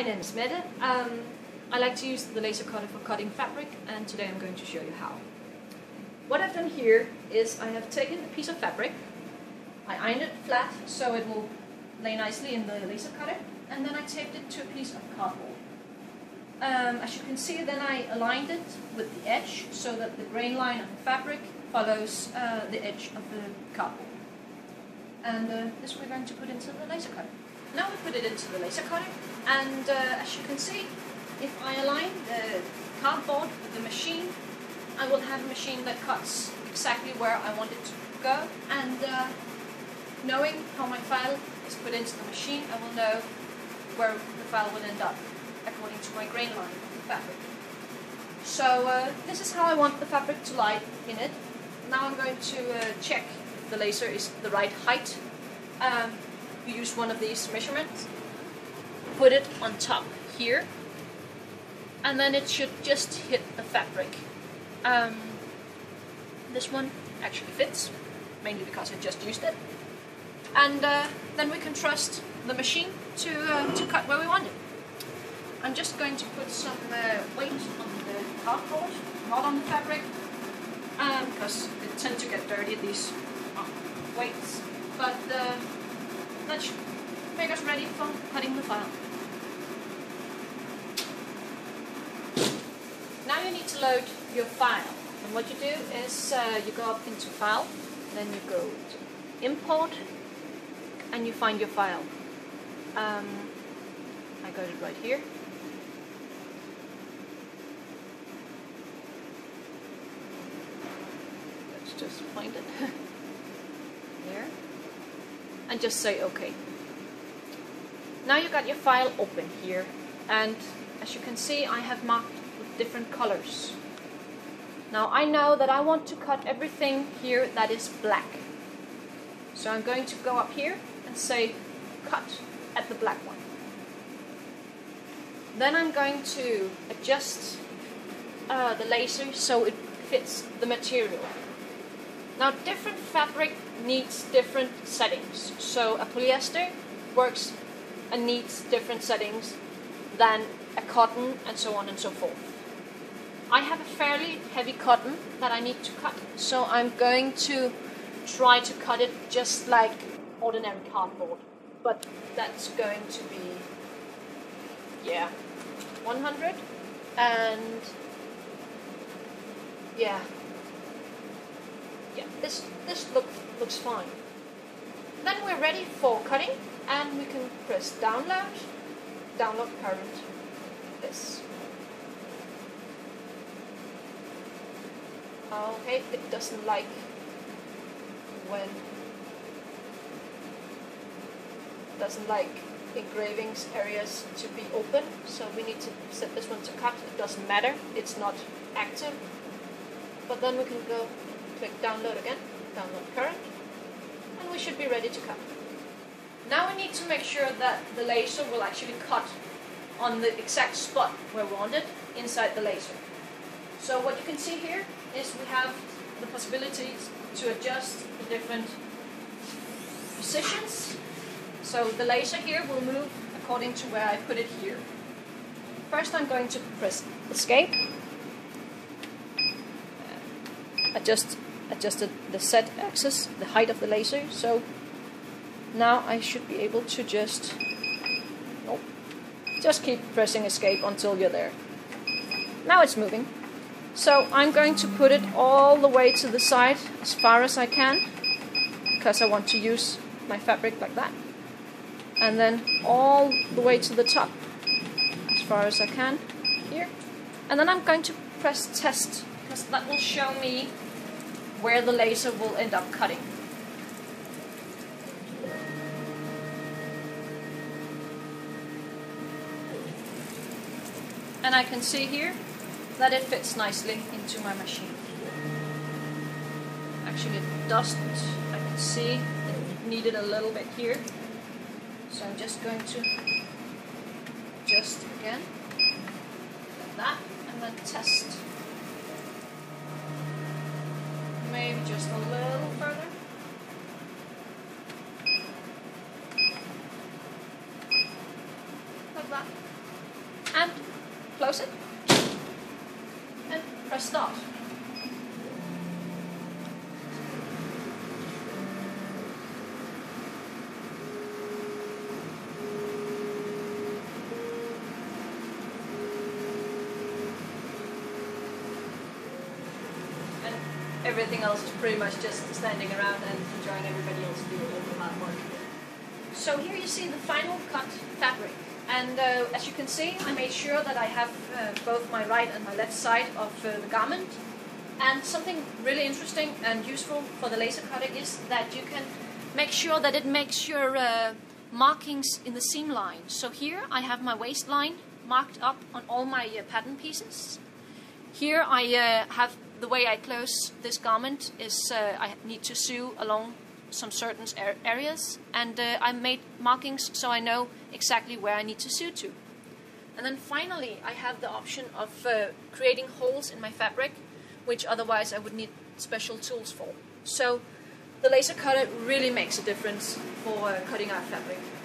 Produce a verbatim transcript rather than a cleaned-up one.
My name is Mette. Um, I like to use the laser cutter for cutting fabric, and today I'm going to show you how. What I've done here is I have taken a piece of fabric, I ironed it flat so it will lay nicely in the laser cutter, and then I taped it to a piece of cardboard. Um, as you can see, then I aligned it with the edge so that the grain line of the fabric follows uh, the edge of the cardboard. And uh, this we're going to put into the laser cutter. Now we put it into the laser cutter, and uh, as you can see, if I align the cardboard with the machine, I will have a machine that cuts exactly where I want it to go, and uh, knowing how my file is put into the machine, I will know where the file will end up according to my grain line of the fabric. So uh, this is how I want the fabric to lie in it. Now I'm going to uh, check if the laser is the right height. Um, you use one of these measurements, put it on top here, and then it should just hit the fabric. Um, this one actually fits, mainly because I just used it. And uh, then we can trust the machine to, uh, to cut where we want it. I'm just going to put some uh, weight on the cardboard, not on the fabric, um, because they tend to get dirty, these uh, weights. But uh, that should make us ready for cutting the file. Now you need to load your file. And what you do is uh, you go up into File, then you go to Import, and you find your file. Um, I got it right here. Let's just find it. There. And just say OK. Now you got your file open here, and as you can see, I have marked with different colors. Now I know that I want to cut everything here that is black. So I'm going to go up here and say cut at the black one. Then I'm going to adjust uh, the laser so it fits the material. Now different fabric needs different settings. So a polyester works and needs different settings than a cotton, and so on and so forth. I have a fairly heavy cotton that I need to cut, so I'm going to try to cut it just like ordinary cardboard. But that's going to be, yeah, one hundred, and yeah, yeah, this, this look, looks fine. Then we're ready for cutting, and we can press download, download current, this. Okay, it doesn't like when doesn't like engravings areas to be open, so we need to set this one to cut. It doesn't matter, it's not active. But then we can go click download again, download current, and we should be ready to cut. Now we need to make sure that the laser will actually cut on the exact spot where we want it inside the laser. So what you can see here is we have the possibilities to adjust the different positions. So the laser here will move according to where I put it here. First I'm going to press escape. Adjust adjusted the Z axis, the height of the laser. So now I should be able to just nope, just keep pressing escape until you're there. Now it's moving. So I'm going to put it all the way to the side as far as I can, because I want to use my fabric like that. And then all the way to the top as far as I can here. And then I'm going to press test, because that will show me where the laser will end up cutting. And I can see here that it fits nicely into my machine. Actually it doesn't. I can see it needed a little bit here. So I'm just going to adjust again, like that, and then test. Maybe just a little further. Like that. and close it and press start. And everything else is pretty much just standing around and enjoying everybody else do all the hard work. So here you see the final cut fabric, and uh, as you can see, I made sure that I have uh, both my right and my left side of uh, the garment. And something really interesting and useful for the laser cutting is that you can make sure that it makes your uh, markings in the seam line. So here I have my waistline marked up on all my uh, pattern pieces. Here I uh, have the way I close this garment is uh, I need to sew along some certain areas, and uh, I made markings so I know exactly where I need to sew to. And then finally I have the option of uh, creating holes in my fabric, which otherwise I would need special tools for. So the laser cutter really makes a difference for uh, cutting out fabric.